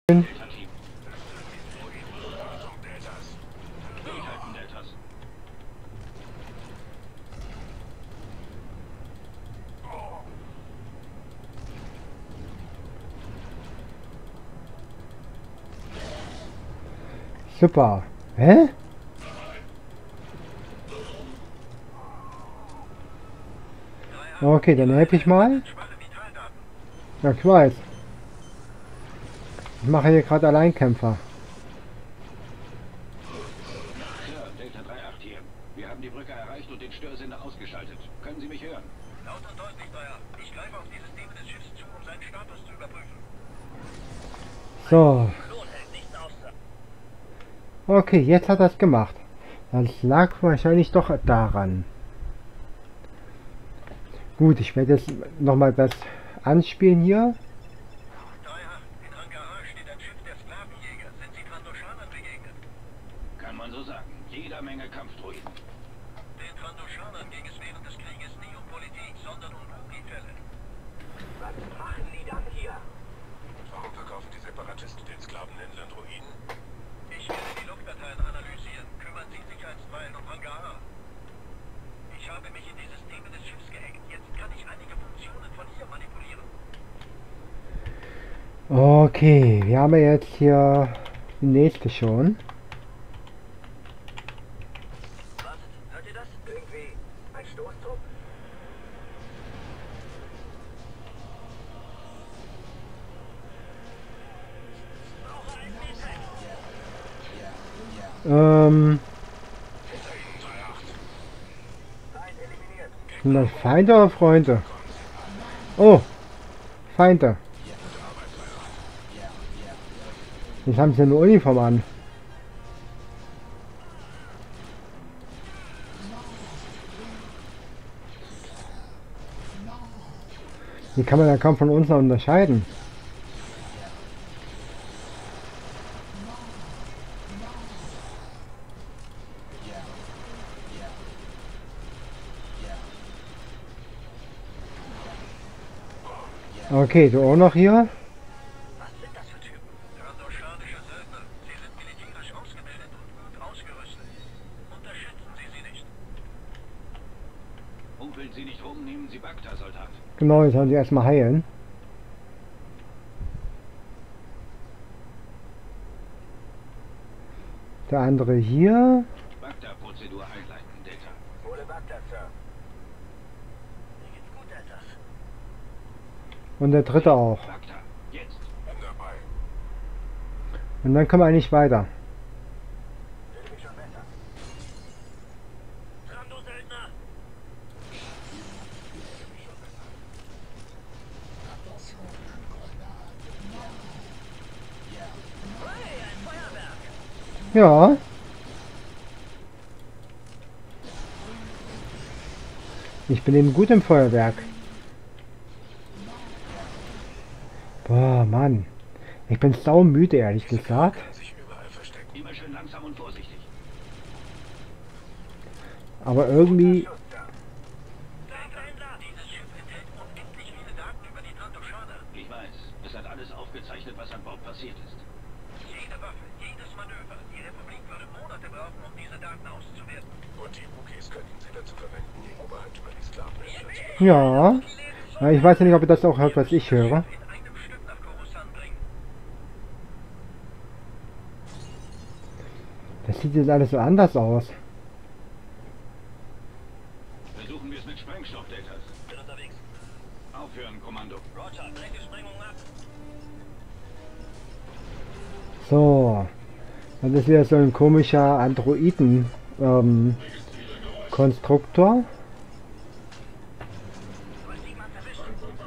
Super. Hä? Okay, dann helfe ich mal. Ja, ich weiß. Ich mache hier gerade Alleinkämpfer. Sir, Delta 3-8 hier. Wir haben die Brücke erreicht und den Störsender ausgeschaltet. Können Sie mich hören? Laut und deutlich, Steuer. Ich greife auf die Systeme des Schiffs zu, um seinen Status zu überprüfen. So. Klon hält nichts aus. Okay, jetzt hat er es gemacht. Das lag wahrscheinlich doch daran. Gut, ich werde jetzt nochmal das anspielen hier. Steuer, in Hangar A steht ein Schiff der Sklavenjäger. Sind Sie Trandoshanern begegnet? Kann man so sagen. Jeder Menge Kampfdroiden. Den Trandoshanern ging es während des Krieges nie um Politik, sondern um Wookie-Fälle. Was machen die dann hier? Warum verkaufen die Separatisten den Sklavenhändlern Droiden? Ich werde die Logdateien analysieren. Kümmern Sie sich einstweilen um Hangar A. Ich habe mich in die Systeme des Schiffs gehackt. Jetzt kann ich einige Funktionen von hier manipulieren. Okay, wir haben ja jetzt hier die nächste schon. Wartet, hört ihr das? Irgendwie ein Stoßtrupp? Feind eliminiert. Sind das Feinde oder Freunde? Oh, Feinde. Jetzt haben sie eine Uniform an. Die kann man ja kaum von uns noch unterscheiden. Okay, du auch noch hier? Was sind das für Typen? Trandoshanische Söldner. Sie sind militärisch ausgebildet und gut ausgerüstet. Unterschätzen Sie sie nicht. Humpeln Sie nicht rum, nehmen Sie Bacta, Soldat. Genau, jetzt sollen sie erstmal heilen. Der andere hier. Bacta-Prozedur einleiten, Delta. Hole Bagdad, Sir. Mir geht's gut, Deltas. Und der dritte auch. Bacta, jetzt. Bin dabei. Und dann können wir eigentlich weiter. Fühle mich schon besser. Trando-Söldner! Hey, ein Feuerwerk! Ja. Ich bin eben gut im Feuerwerk. Boah, Mann. Ich bin saumüde, ehrlich gesagt. Kann sich überall verstecken. Immer schön langsam und vorsichtig. Aber irgendwie... Berghändler! Dieses Schiff enthält unendlich viele Daten über die Trandoshaner. Ich weiß, es hat alles aufgezeichnet, was an Bord passiert ist. Jede Waffe, jedes Manöver. Die Republik würde Monate brauchen, um diese Daten auszuwerten. Und die Wookies könnten sie dazu verwenden, die Oberhand über die Sklavenhändler zu bekommen. Ja. Ja, ich weiß ja nicht, ob ihr das auch hört, was ich höre. In einem Stück nach Coruscant bringen. Das sieht jetzt alles so anders aus. Versuchen wir es mit Sprengstoff, Deltas. Bin unterwegs. Aufhören, Kommando. Roger, breche Sprengung ab. So. Das ist wieder so ein komischer Androiden Konstruktor. Du hast jemanden erwischt.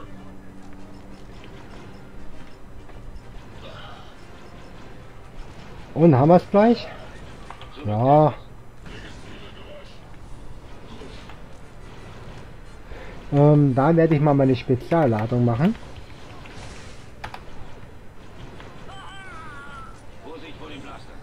Und haben wir es gleich? Ja. Da werde ich mal meine Spezialladung machen. Vorsicht vor dem Blaster.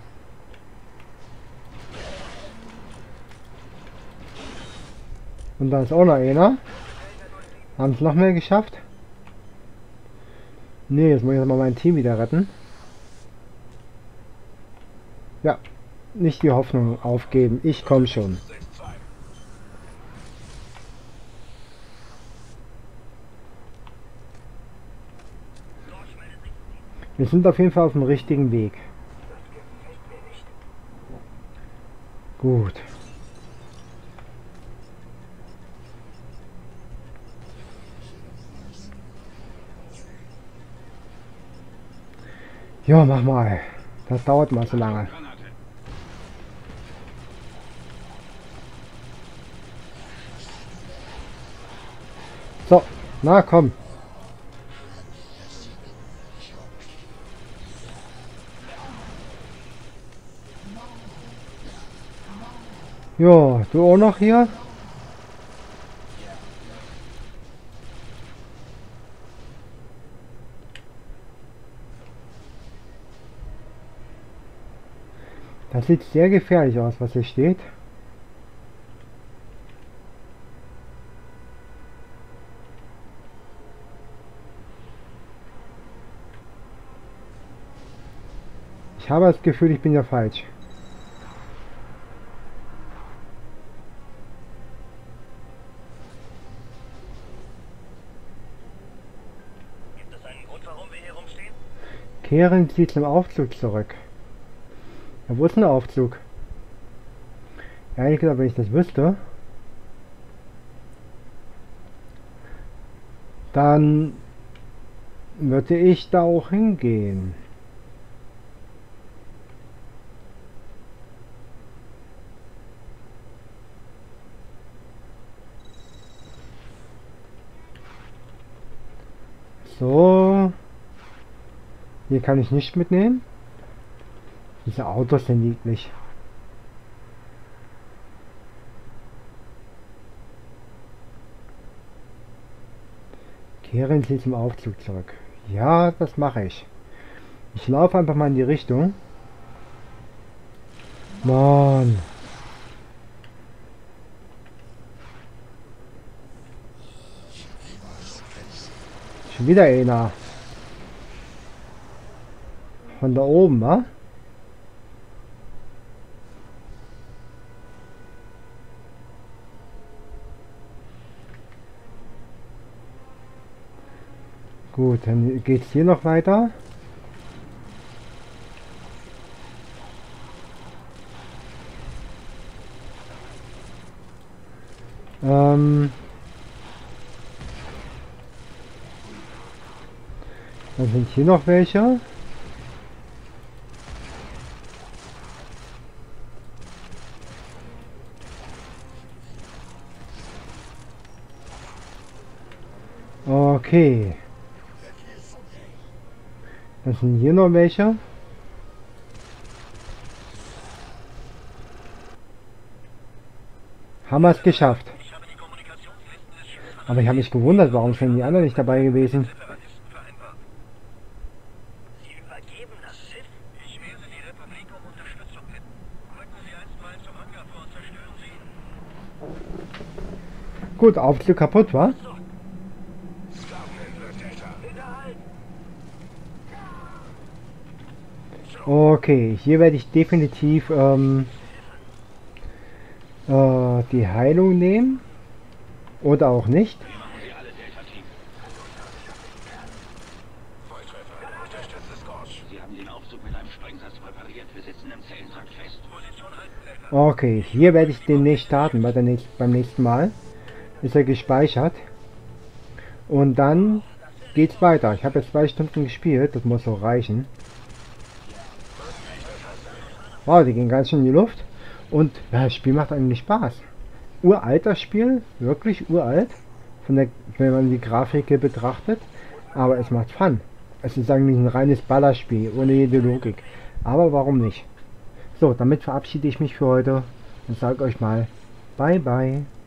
Und da ist auch noch einer. Haben es noch mehr geschafft? Nee, jetzt muss ich mal mein Team wieder retten. Ja, nicht die Hoffnung aufgeben. Ich komme schon. 6-2. Wir sind auf jeden Fall auf dem richtigen Weg. Gut. Ja, mach mal. Das dauert mal so lange. Granate. So, na komm. Ja, du auch noch hier? Das sieht sehr gefährlich aus, was hier steht. Ich habe das Gefühl, ich bin ja falsch. Gibt es einen Grund, warum wir hier rumstehen? Kehren Sie zum Aufzug zurück. Ja, wo ist denn der Aufzug? Ehrlich gesagt, wenn ich das wüsste, dann würde ich da auch hingehen. So. Hier kann ich nicht mitnehmen. Diese Autos sind niedlich. Kehren Sie zum Aufzug zurück. Ja, das mache ich. Ich laufe einfach mal in die Richtung. Mann. Schon wieder einer. Von da oben, wa? Gut, dann geht's hier noch weiter. Dann sind hier noch welche. Okay. Dann sind hier noch welche. Haben wir es geschafft. Ich habe die Kommunikationslisten des Schiffes Aber ich habe mich gewundert, warum sind die anderen nicht dabei gewesen. Separatisten vereinbart. Sie übergeben das Schiff? Ich werde die Republik um Unterstützung bitten. Rücken Sie einstweilen zum Hangar vor und zerstören Sie ihn. Gut, Aufzug kaputt, war? Sklavenhändler Delta. Hinterhalten! Okay, hier werde ich definitiv die Heilung nehmen. Oder auch nicht. Wir machen sie alle, Delta-Team. Volltreffer. Unterstütze Scorch. Sie haben den Aufzug mit einem Sprengsatz präpariert. Wir sitzen im Zellentrakt fest. Position halten, Delta. Okay, hier werde ich demnächst starten beim nächsten Mal. Ist er gespeichert. Und dann geht's weiter. Ich habe jetzt 2 Stunden gespielt, das muss so reichen. Wow, die gehen ganz schön in die Luft. Und ja, das Spiel macht eigentlich Spaß. Uralter Spiel, wirklich uralt, wenn man die Grafik hier betrachtet. Aber es macht Fun. Es ist eigentlich ein reines Ballerspiel, ohne jede Logik. Aber warum nicht? So, damit verabschiede ich mich für heute und sage euch mal Bye bye.